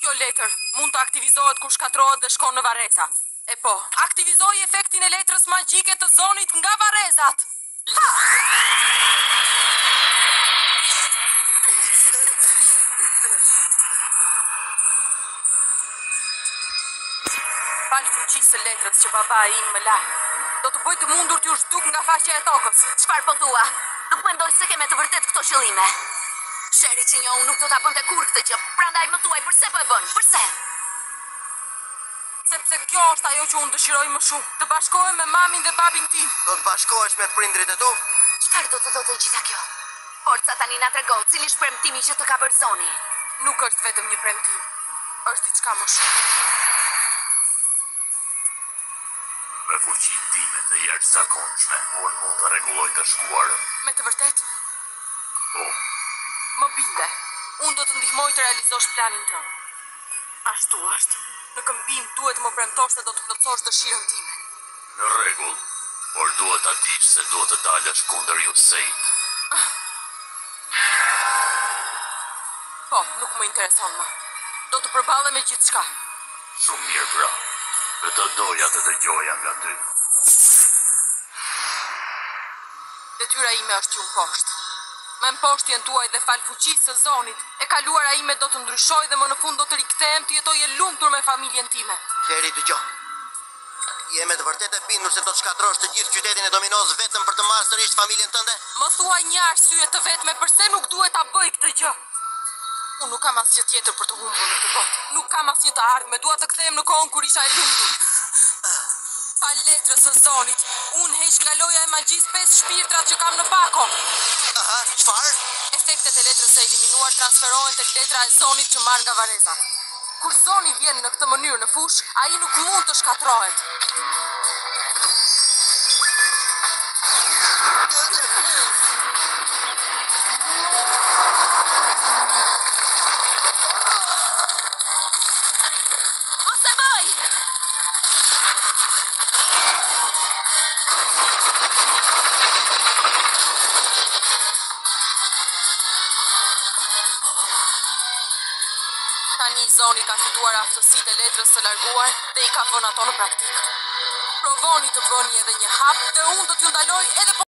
Kjo letër mund të aktivizohet kur shkatrohet dhe shkon në varreza. E po, aktivizoj efektin e letrës magjike të zonit nga varrezat. Fal fuqisë së letrës që babai im më la. Do të bëj të mundur t'ju zhduk nga faqja e tokës. Çfarë po thua? Nuk mendoj se ke me të vërtet këto qëllime. Sheri që njohu nuk do ta bënte kur këtë gjë. Prandaj më thuaj pse po e bën? Përse? Sepse kjo është ajo që unë dëshiroj më shumë. Të bashkohem me mamin dhe babin tim. Do të bashkohesh me prindrit e tu? Çfarë do të thotë gjitha kjo? Forca tani na tregon cili është premtimi që të ka bërë Zoni. Nuk është vetëm një premtim. Është diçka më shumë. Me fuqi time të jashtëzakonshme, unë mund të rregulloj të shkuarën. Me të vërtet? Po, Më binde. Unë do të ndihmoj të realizosh planin tënd. Ashtu është. Në këmbim duhet më premtosh se do të plotësosh dëshirën time. në rregull, por duhet ta dish se duhet të dalësh kundër Juseit. Po, nuk më intereson më. Do të përballem me gjithçka. Shumë mirë pra, të doja të dëgjoja nga ty. Detyra ime është ju poshtë. Me mposhtjen tuaj dhe fal fuqisë së Zonit, e kaluara ime do të ndryshoj dhe më në fund do të rikthehem të jetoj e lumtur me familjen time. Sheri, dëgjoj. Je me të vërtet e bindur se do të shkatrosh të gjithë qytetin e Dominoz vetëm për të marrë sërish familjen tënde? Më thuaj një arsye të vetme pse nuk duhet ta bëj këtë gjë. Unë nuk kam asgjë tjetër për të humbur në këtë botë. Nuk kam asnjë të ardhme, dua të kthehem në kohën kur isha e lumtur. Fal letrës së Zonit, unë heq nga loja e magjisë 5 shpirtrat që kam në bako. Aha, çfarë? Efektet e letrës së eliminuar transferohen tek letra e Zonit që marr nga varrezat. Kur Zoni vjen në këtë mënyrë në fush, ai nuk mund të shkatrohet. Mos e bëj! Tani Zoni ka fituar aftësitë e letrës së larguar dhe i ka vënë ato në praktikë. Provoni të bëni edhe një hap dhe unë do t'ju ndaloj edhe